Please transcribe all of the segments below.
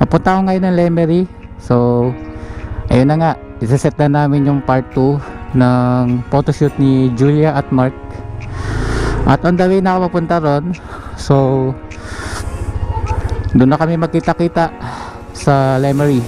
Papunta ako ngayon ng Lemery. So ayun na nga, isa-set na namin yung part 2 ng photoshoot ni Julia at Mark. At on the way na ako papunta ron. So doon na kami magkita-kita sa Lemery.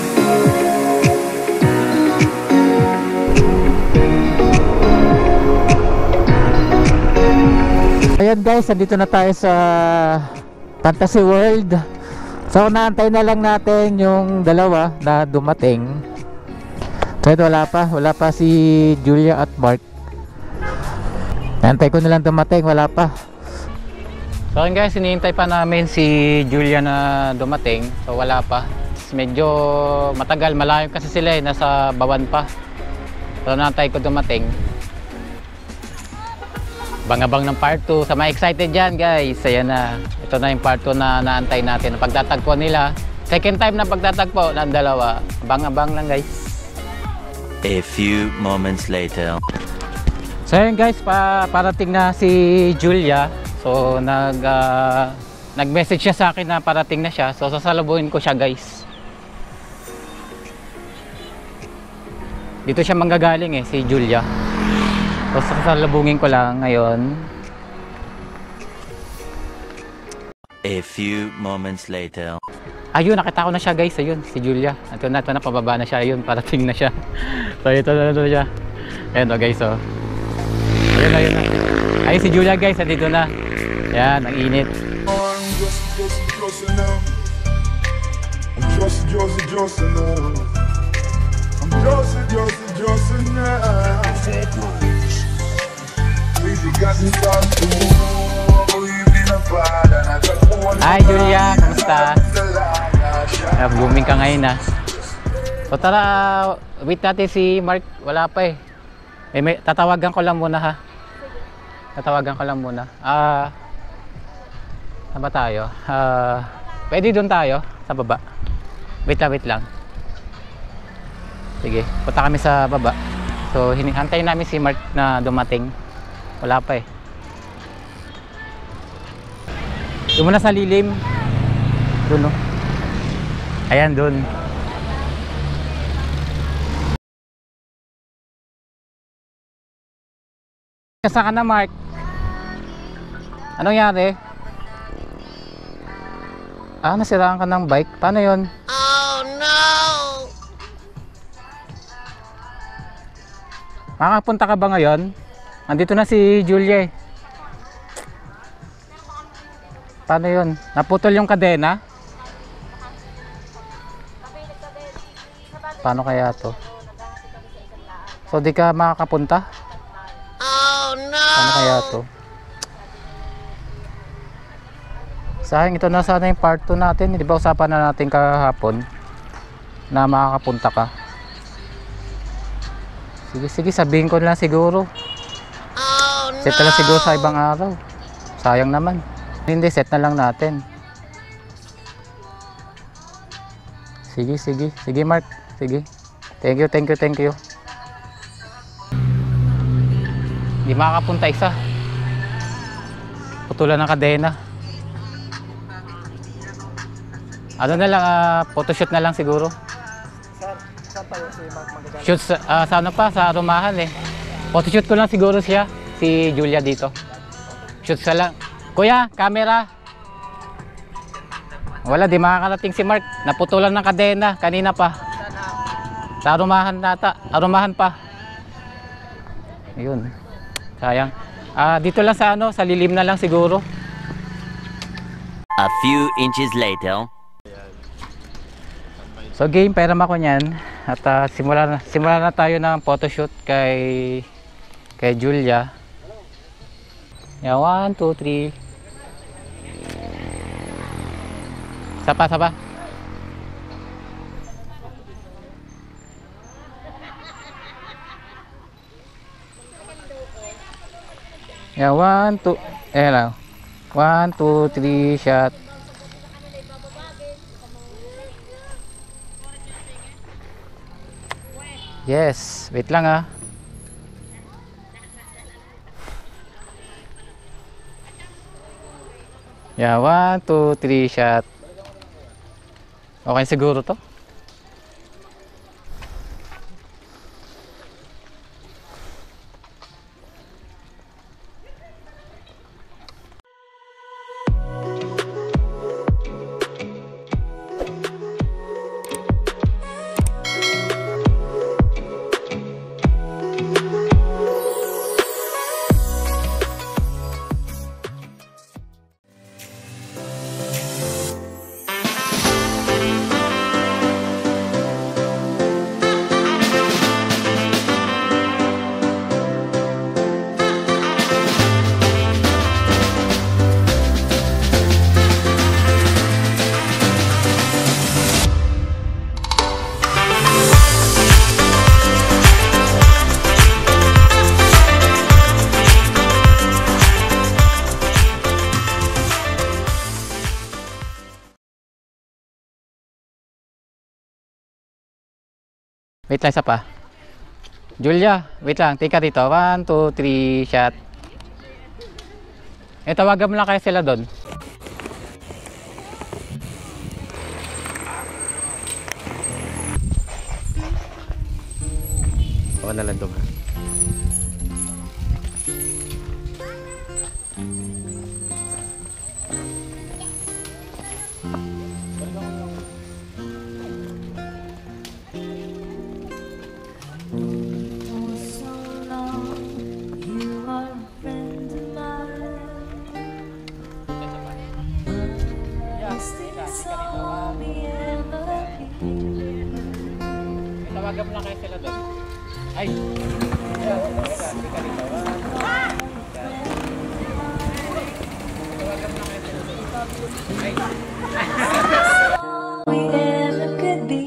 Ayan guys, nandito na tayo sa Fantasy World. So naantay na lang natin yung dalawa na dumating. So ito wala pa si Julia at Mark. Naantay ko na lang dumating, wala pa. So yun guys, hinihintay pa namin si Julia na dumating. So wala pa. Medyo matagal, malayo kasi sila nasa Bawan pa. So naantay ko dumating. Bang-abang ng part 2. Sa mga excited dyan guys, ayan na. Ito na yung part 2 na naantay natin. Ang pagtatagpo nila. Second time na pagtatagpo ng dalawa. Bang-abang lang guys. A few moments later. So ayan guys, parating na si Julia. So nag-message siya sa akin na parating na siya. So sasalubuhin ko siya guys. Dito siya manggagaling si Julia. So sasalubungin ko lang ngayon. A few moments later. Ayun, nakita ko na siya guys. Ayun, si Julia. Ito na, pababa na siya. Ayun, parating na siya. So ito na siya. Ayun guys, oh. Ayun na. Ayun si Julia guys, nandito na. Ayan, ang init. Hi Julia, kamusta? Booming ka ngayon na. So tara, wait natin si Mark. Wala pa tatawagan ko lang muna ha. Tatawagan ko lang muna. Saan ba tayo? Pwede doon tayo sa baba. Wait lang. Sige, punta kami sa baba. So hinihintay namin si Mark na dumating. Wala pa Doon muna sa lilim. Doon no. Ayan doon. Saan ka na Mark? Anong nangyari? Nasiraan ka ng bike? Paano yun? Oh no! Makakapunta ka ba ngayon? Nandito na si Julia Paano yun? Naputol yung kadena? Paano kaya to? So di ka makakapunta? Oh no! Paano kaya to? Sayang, ito na sana yung part 2 natin. Di ba usapan na natin kahapon na makakapunta ka? Sige, sabihin ko na lang siguro. Oh, no! Set na lang siguro sa ibang araw. Sayang naman. Hindi, set na lang natin. Sige Mark. Sige. Thank you. Hindi makakapunta isa. Putulan ng kadena. Ano na lang, photoshoot na lang siguro. Saan pa yun si Mark magagaling? Shoot sa Rumahan Photoshoot ko lang siguro siya, si Julia dito. Shoot sa lang. Kuya, camera. Wala, di makakarating si Mark. Naputulan ng kadena, kanina pa. Sa Rumahan Rumahan pa. Ayun. Sayang. Dito lang sa lilim na lang siguro. A few inches later. So game, pairam ako niyan. At simula na tayo ng photoshoot kay Julia. Yeah, 1, 2, 3. Sapa. Yeah, 1, 2. Lang. 1, 2, 3 shot. Yes, wait lang Yeah, 1, 2, 3 shot. Okay siguro to. Wait lang, isa pa. Julia, wait lang. Tika dito. 1, 2, 3, shot. Eh, tawagan mo lang kaya sila doon. Ako na lang doon. Tawagan mo lang kaya sila doon. Ay! Tika dito. Tawagan mo lang kaya sila doon. Ay! We ever could be.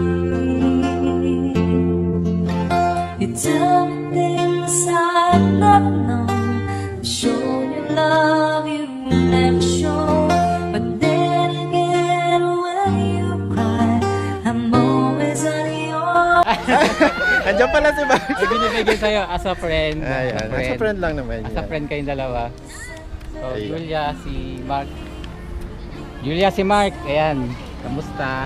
You tell me things I've not known. Show you love you never show. But then again, when you cry, I'm always on your. Andiyan pala si Mark. Ay, binibigay sa'yo as a friend. Ayan, as a friend lang naman As a yan. friend kayong dalawa. So, Ayan. Julia, si Mark. Julia, si Mark. Ayan. Kamusta?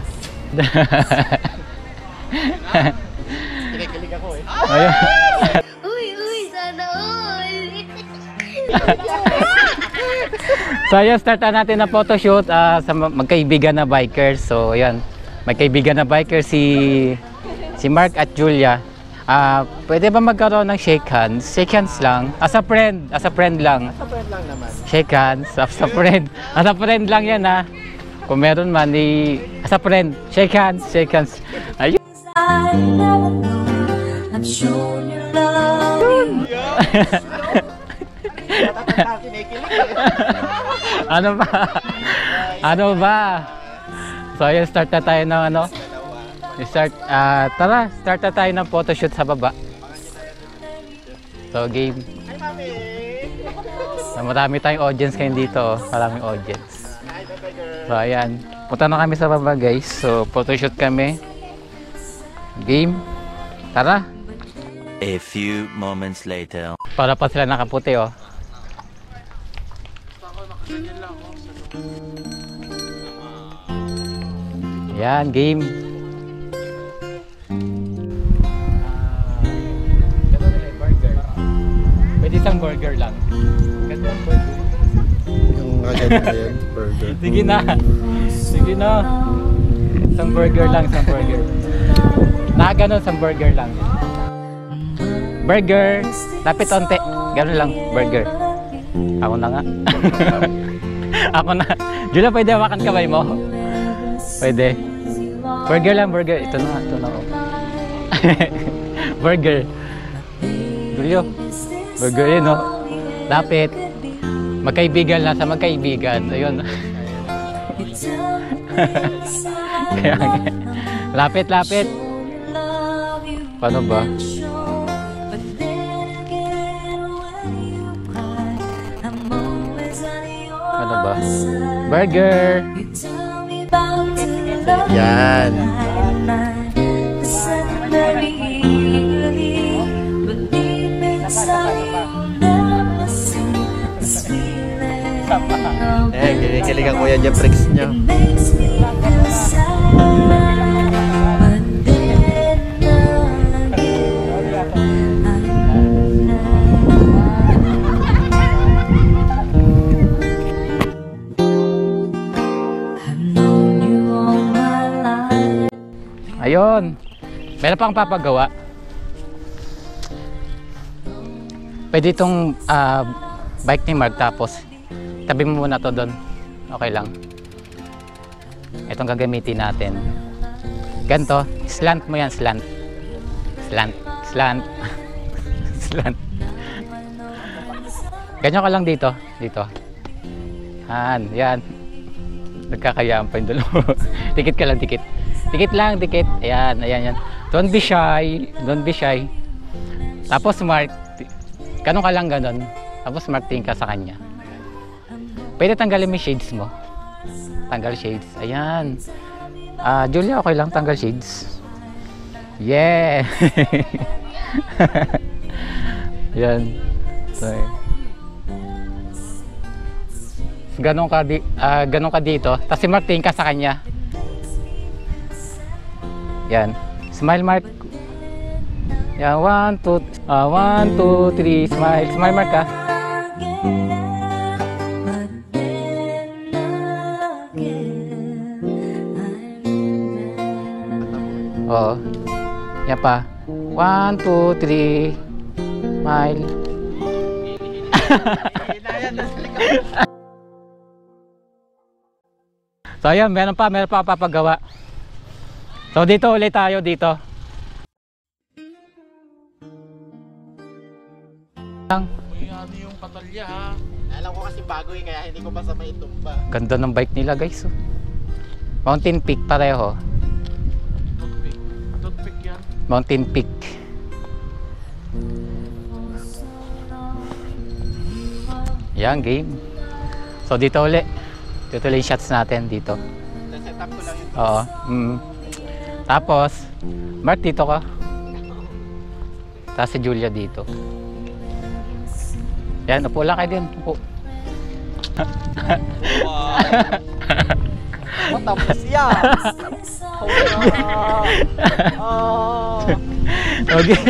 Kinikilig ako eh. Ayun. Uy, sana all. So, ayan, startan natin na photoshoot sa magkaibigan na bikers. So, ayan. Magkaibigan na bikers si Mark at Julia. Pwede ba magkaroon ng shake hands? Shake hands lang. As a friend lang. As a friend lang naman. Shake hands, as a friend. As a friend lang yan ha. Kung meron man, as a friend. Shake hands, shake hands. Ayun. I never know. I'm shown you love you. Ano ba? Ano ba? So ayun, start na tayo ng ano. Tara, start na tayo ng photoshoot sa baba. So game. So, marami tayong audience kayo dito. Maraming audience. So ayan. Punta na kami sa baba guys. So photoshoot kami. Game. Tara. A few moments later. Para pa sila nakaputi oh. Yan, game. Burger. Pwede isang burger lang. Ganda ang burger. Yung agad yun, burger. Sige na. Sige na. Isang burger lang, isang burger. Nakaganon, isang burger lang. Burger. Lapit onte. Ganon lang, burger. Ako na nga. Ako na. Julia, pwede hawakan kamay mo? Pwede. Burger lang, burger. Ito na, ito na. Burger. Julio. Burger yun, no? Lapit. Magkaibigan lang sa magkaibigan. Ayun. Kaya, lapit, lapit. Paano ba? Ano ba? Burger! Yan. Kinikilig ang Kuya Jeffrex nyo. Ayun. Meron pang papagawa. Pwede itong bike ni Mark, tapos tabi mo muna to doon. Okay lang. Itong gagamitin natin. Ganto, slant mo yan, slant. Slant. Slant. Ganyan ka lang dito. Dito. Yan. Nagkakayaan pa yung dalawa. Dikit ka lang, dikit. Dikit lang, dikit. Ayan. Don't be shy. Tapos Mark, ganun ka lang ganun. Tapos Mark, tingin ka sa kanya. Pwede tanggalin mo yung shades mo. Tanggal shades. Ayan. Julia, okay lang tanggal shades. Yeah. Yan. Sorry. Ganun ka dito. Tapos si Mark, tingin ka sa kanya. Yan. Smile, Mark. Yan. 1, 2, 3. Smile. Smile, Mark, ha. Oo. Yan pa. 1, 2, 3. Smile. So ayan, meron pa papagawa. So dito ulit tayo dito. Yung patalya ha. Alam ko kasi bago kaya hindi ko pa sa may tumba. Ganda ng bike nila, guys. Mountain Peak pareho. Toothpick yan. Mountain Peak. Yan, game. So dito ulit. Dito ulit yung shots natin dito. Set up ko lang yung Oo. Tapos, Mark, dito ka. Tapos si Julia dito. Yan, upo lang kayo din. Upo. Oh, tapos yan. Okay.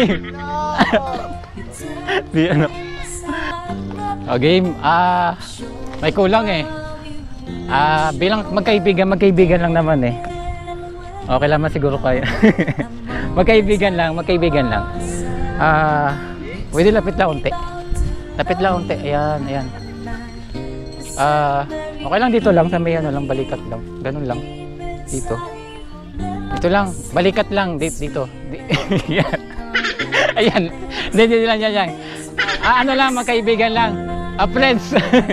Di ano. O game, may kulang eh. Bilang magkaibigan lang naman eh. Okay lang siguro kayo. magkaibigan lang. Pwede lapit lang unti. Ayan. Okay lang dito lang, sa may ano lang, balikat lang. Ganun lang. Dito lang, balikat lang dito. Yan. Ayan. Dito lang yan. Ano lang, magkaibigan lang. Friends.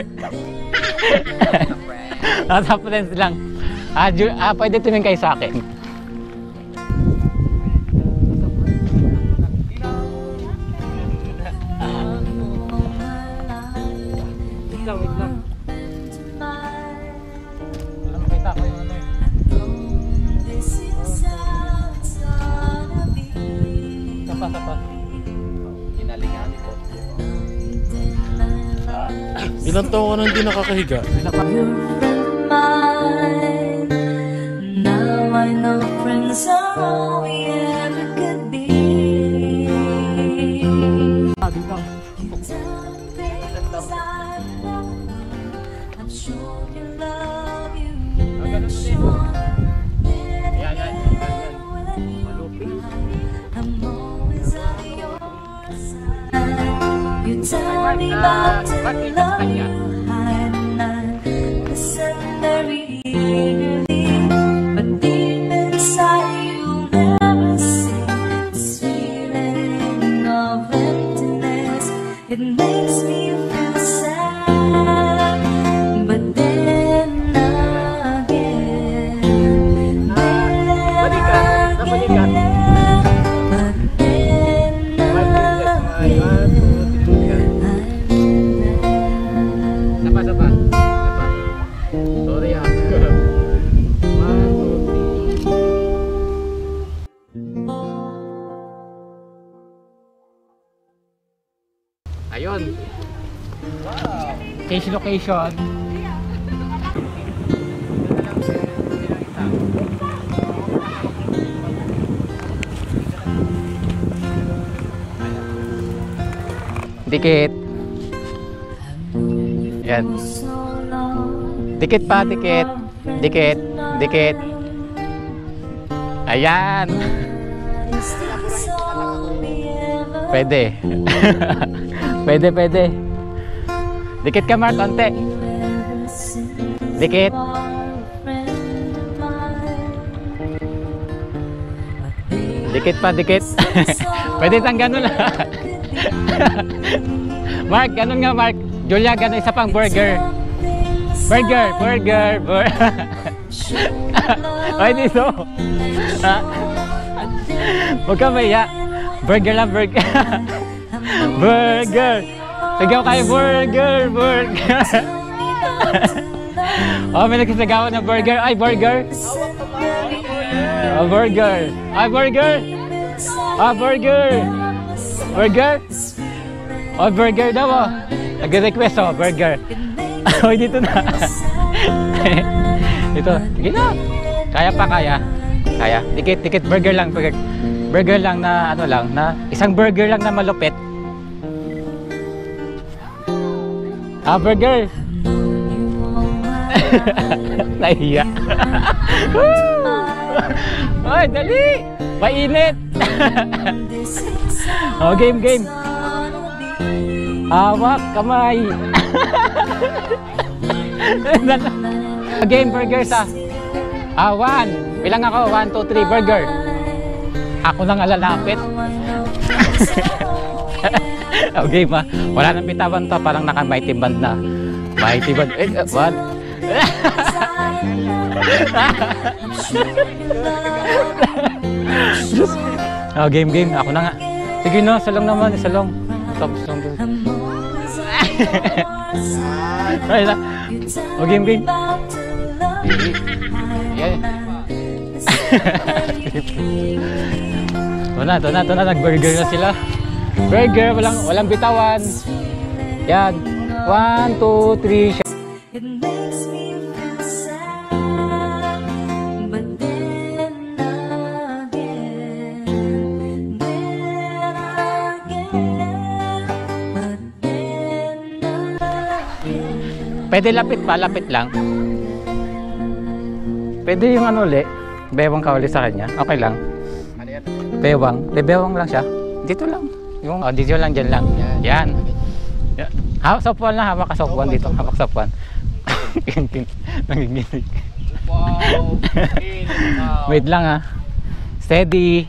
Friends lang. Pwede tumingin kayo sa akin. Wait lang. Makita ko yung ano eh. Sapa. Ginalingan ko. Ilan taon ko na hindi nakakahiga? Now I know friends are all we ever could be. I'm sure you love you. I'm always on your side. You tell me not to love you. I'm not listen very eagerly, but deep inside you'll never see this feeling of emptiness. It makes me feel sad, but then again, Sapa. Sorry ah. 1, 2, 3. Ayun. Case location. Dikit. Yan. Dikit pa, dikit. Ayan. Pwede. Pwede. Dikit ka, Mark, konti. Dikit. Dikit pa, dikit. Pwede tang ganun. Mark, ganun nga, Mark. Julia, ganun, isa pang burger. Burger. Ay, dito. Huwag ka maya. Burger lang, burger. Burger. Sigaw kayo, burger. Oh, may nagsisigawan na burger. Ay, burger. Oh, burger. Ay, burger. Ah, burger. Burger. Oh, burger daw, oh. Nag-request, oh, burger. Oh, dito na. Dito. Sige na. Kaya pa, kaya. Dikit, burger lang. Burger lang na, ano lang, na isang burger lang na malupit. Ah, burger. Nahiya. Ay, dali. Mainit. Oh, game. Hawak, kamay. Game, burger sa. One. Bilang ako, 1, 2, 3, burger. Ako nang alalapit. Okay, ma. Wala nang bitawan to. Parang naka-mighty band na. Mighty band. What? Oh, game. Ako na nga. Sige na, salong naman. Salong. Ay na. Oh, game. Yan. Ito na, nag-burger na sila. Burger, walang bitawan. Yan. 1, 2, 3. It makes me feel sad, but then again, Pwede lapit lang. Pwede yung ano ulit. Bewang ka ulit sa kanya. Okay lang. Bewang lang siya. Dito lang. Yung dito lang, dyan lang. Yan. Hawak sa upuan na, hawak ka sa upuan dito. Hawak sa upuan. Nanginginig. Wow. Wait lang, ha. Steady.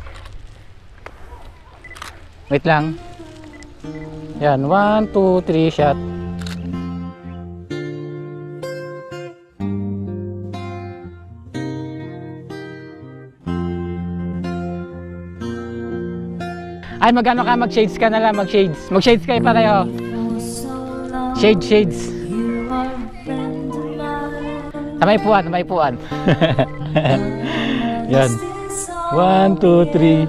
Wait lang. Yan, 1, 2, 3 shot. Ay, magano ka? Mag-shades ka na lang, mag-shades. Mag-shades kayo pareho. Shades. Tamay puan. Yan. 1, 2, 3.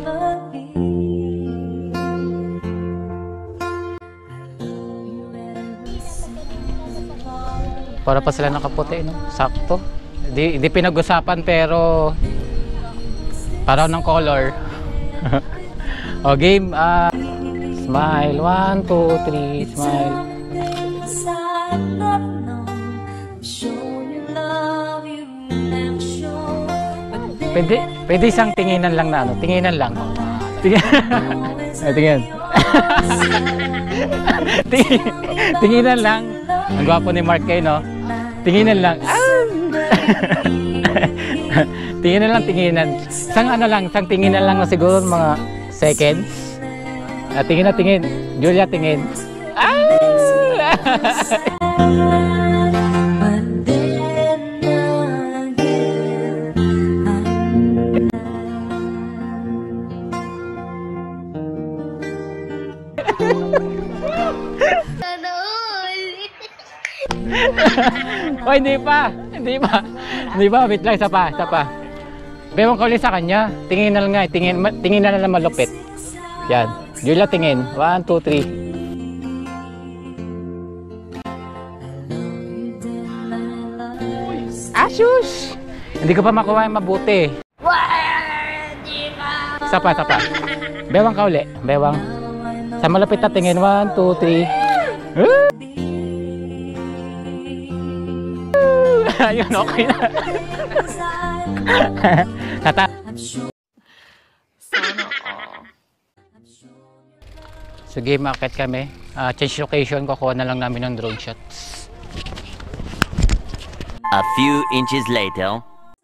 Para pa sila nakaputi, no? Sakto. Di pinag-usapan pero parang ng color. O, game. Smile. 1, 2, 3. Smile. Pwede isang tinginan lang na ano. Tinginan lang. Tingin. Tinginan lang. Ang gwapo ni Mark kayo, no? Tinginan lang. Tinginan. Sang tinginan lang na siguro mga seconds. Tingin. Julia, tingin. Oh, hindi pa. Wait lang, isa pa. Bewang ka ulit sa kanya. Tingin na lang nga. Tingin na lang malupit. Yan. Julia, tingin. 1, 2, 3. Asus! Hindi ko pa makuha yung mabuti. Isa pa. Bewang ka ulit. Bewang. Sa malupit na tingin. 1, 2, 3. Ayun, okay na. I'm sure. Sana all. Sige, market kami. Change location, kukuha na lang namin ng drone shots. A few inches later.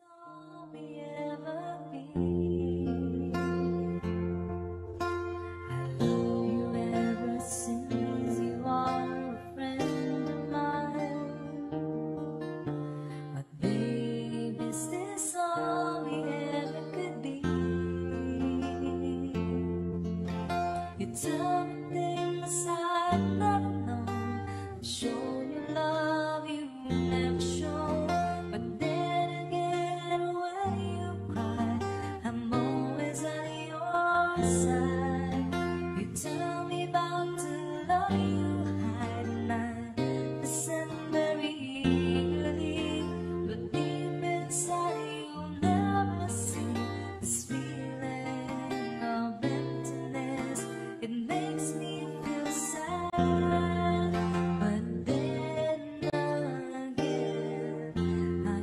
Tell me things I've never known. I'm sure you love you never show. But then again, when you cry, I'm always on your side. You tell me about the love you hide, and I listen very eagerly. But deep inside, you'll never see this feeling of emptiness. It makes me feel sad, but then again, I'm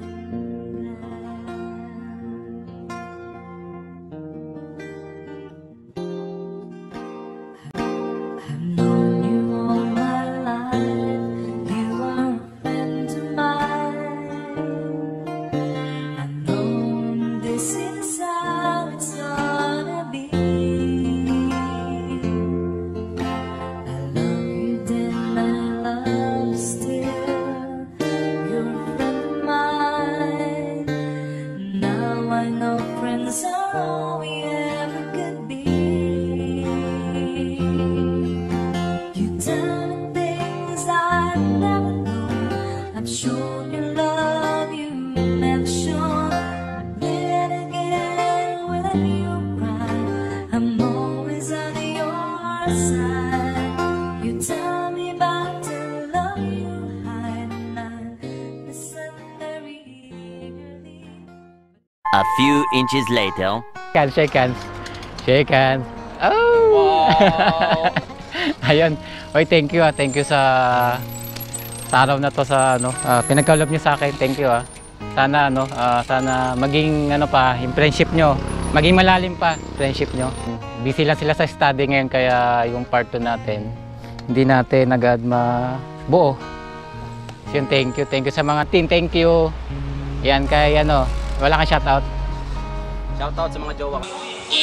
glad. I've known you all my life. You are a friend of mine. I've known this is how it's gonna be. All we ever could be. You tell me things I've never known. I'm sure you love you never shown. But then again, when you cry, I'm always on your side. You tell me about the love you hide, and I listen very eagerly. A few inches later. Shake hands. Shake hands. Oh! Wow! Ayun. Oy, thank you Thank you sa araw na to sa pinagkaloob niyo sa akin. Thank you Sana sana maging pa yung friendship nyo. Maging malalim pa friendship nyo. Busy lang sila sa study ngayon kaya yung part 2 natin hindi natin agad mabuo. So, yun, thank you sa mga team. Thank you. Yan kay wala kang shoutout. Shoutout sa mga jowa ko.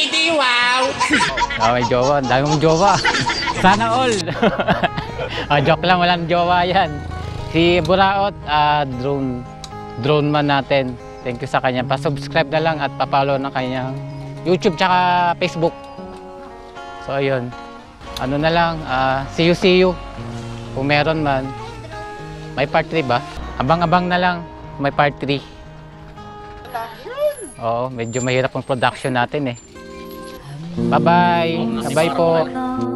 May jowa. Ang dami mong jowa. Sana all. Joke lang, walang jowa yan. Si Buraot, drone man natin. Thank you sa kanya. Pa-subscribe na lang at pa-follow ng kanyang YouTube tsaka Facebook. So ayun. Ano na lang, see you. Kung meron man. May part 3 ba? Abang-abang na lang. May part 3. Oo, medyo mahirap ang production natin eh. Bye-bye. Bye-bye po.